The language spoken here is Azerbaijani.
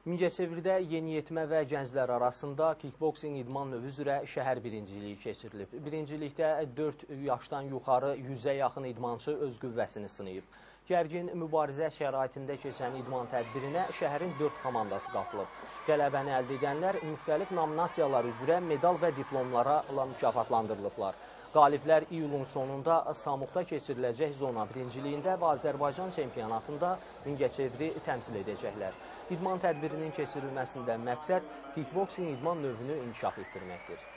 Mingəçevirdə yeniyetmə və gənclər arasında kickboksing idman növü üzrə şəhər birinciliyi keçirilib. Birincilikdə 4 yaşdan yuxarı 100-ə yaxın idmançı öz qüvvəsini sınayıb. Gərgin mübarizə şəraitində keçən idman tədbirinə şəhərin 4 komandası qatılıb. Qələbəni əldə edənlər müxtəlif nominasiyalar üzrə medal və diplomlarla mükafatlandırılıblar. Qaliblər iyulun sonunda Samuqda keçiriləcək zona birinciliyində və Azərbaycan çempionatında Mingəçeviri təmsil edəcəklər. İdman tədbirinin keçirilməsində məqsəd kickboksing idman növünü inkişaf etdirməkdir.